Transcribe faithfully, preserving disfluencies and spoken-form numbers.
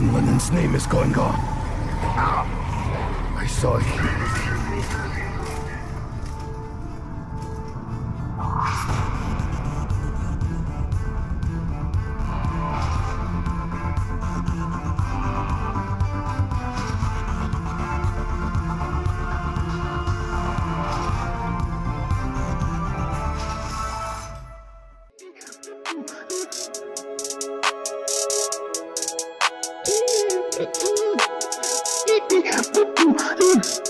Captain Lennon's name is going on. I saw it. Ooh.